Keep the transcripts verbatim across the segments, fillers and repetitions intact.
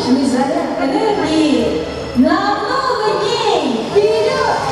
мощный заряд энергии на много дней вперед!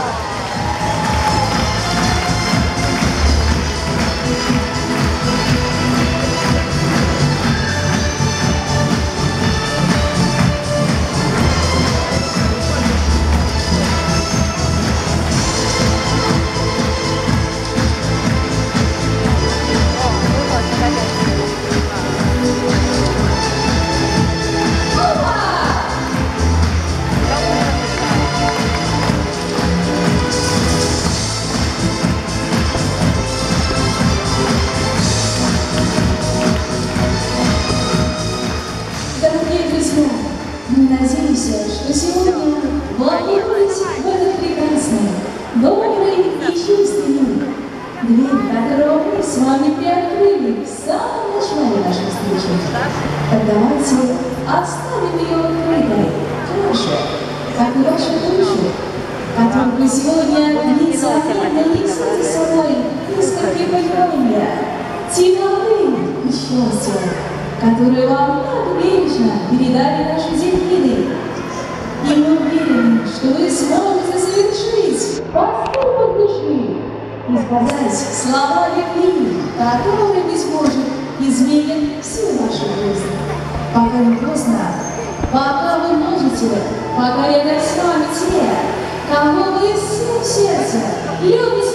Дорогие друзья, мы надеемся, что сегодня вы окунулись в этот прекрасный, добрый и чистый мир, дверь которого мы с вами приоткрыли в самом начале нашей встречи. Так давайте оставим ее открытой, хорошо, как и вашу душу, которую вы сегодня незаметно несете с собой искорки понимания, темноты и счастья, которые вам так бережно передали наши дельфины. И мы уверены, что вы сможете совершить поступок души и сказать слова любви, которые, быть может, изменят всю вашу жизнь. Пока не поздно, пока вы можете, пока рядом с вами те, кого вы всем сердцем любите.